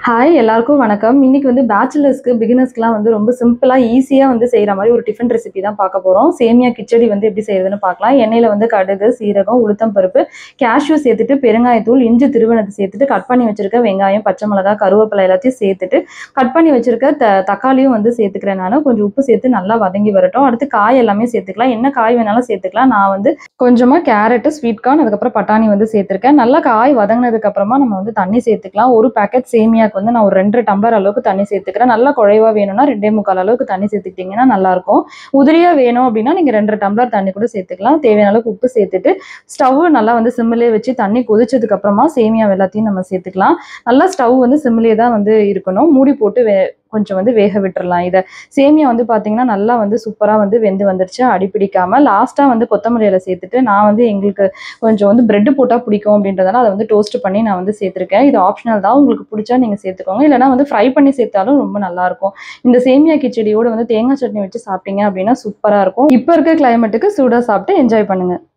Hi எல்லாருக்கும் வணக்கம். இன்னைக்கு வந்து பேச்சுலர்ஸ்க்கு பிகினர்ஸ்க்குலாம் வந்து ரொம்ப சிம்பிளா ஈஸியா வந்து செய்யற மாதிரி ஒரு டிஃபன் ரெசிபி தான் பார்க்க போறோம். சேமியா கிச்சடி வந்து எப்படி செய்யறதுன்னு பார்க்கலாம். எண்ணெயில வந்து கடுகு, சீரகம், உளுத்தம் பருப்பு, கேஷ்யூ சேர்த்துட்டு பெருங்காயத்தூள், இஞ்சி திருவனத்தை சேர்த்துட்டு கட் பண்ணி வச்சிருக்க வெங்காயம், பச்சை மிளகாய், கருவேப்பிலை எல்லாத்தையும் சேர்த்துட்டு கட் பண்ணி வச்சிருக்க தக்காளியும் வந்து சேர்த்துக்கிறேன். நான் கொஞ்சம் உப்பு சேர்த்து நல்லா வதங்கி வரட்டும். அடுத்து காய் எல்லாமே சேர்த்துக்கலாம். என்ன காய் வேணாலும் சேர்த்துக்கலாம். நான் வந்து கொஞ்சமா கேரட், ஸ்வீட் கார்ன், அதுக்கப்புறம் பட்டாணி வந்து சேர்த்திருக்கேன். நல்லா காய் வதங்கினதுக்கு அப்புறமா நம்ம வந்து தண்ணி சேர்த்துக்கலாம். ஒரு பேக்கெட் சேமியாக்கு வந்து நான் ஒரு 2 டம்ளர் அளவுக்கு தண்ணி சேர்த்துக்கிறேன். நல்லா குழைவா வேணும்னா 2.25 அளவுக்கு தண்ணி சேர்த்துக்கிட்டீங்கன்னா நல்லா இருக்கும். உதிரியா வேணும் அப்படின்னா நீங்க 2 டம்ளர் தண்ணி கூட சேர்த்துக்கலாம். தேவையான அளவுக்கு உப்பு சேர்த்துட்டு ஸ்டவ் நல்லா வந்து சிம்மிலே வச்சு தண்ணி கொதிச்சதுக்கு அப்புறமா சேமியா எல்லாத்தையும் நம்ம சேர்த்துக்கலாம். நல்லா ஸ்டவ் வந்து சிம்மிலே தான் வந்து இருக்கணும். மூடி போட்டு கொஞ்சம் வந்து வேக விட்டுறலாம். இதை சேமியா வந்து பார்த்தீங்கன்னா நல்லா வந்து சூப்பராக வந்து வெந்து வந்துருச்சு, அடிப்பிடிக்காம. லாஸ்ட்டாக வந்து கொத்தமல்லி இலை சேர்த்துட்டு நான் வந்து எங்களுக்கு கொஞ்சம் வந்து பிரெட் போட்டால் பிடிக்கும் அப்படின்றதால அதை வந்து டோஸ்ட் பண்ணி நான் வந்து சேர்த்துருக்கேன். இது ஆப்ஷனல் தான், உங்களுக்கு பிடிச்சா நீங்கள் சேர்த்துக்கோங்க. இல்லைனா வந்து ஃப்ரை பண்ணி சேர்த்தாலும் ரொம்ப நல்லாயிருக்கும். இந்த சேமியா கிச்சடியோடு வந்து தேங்காய் சட்னி வச்சு சாப்பிட்டீங்க அப்படின்னா சூப்பராக இருக்கும். இப்போ இருக்க கிளைமேட்டுக்கு சூடாக சாப்பிட்டு என்ஜாய் பண்ணுங்கள்.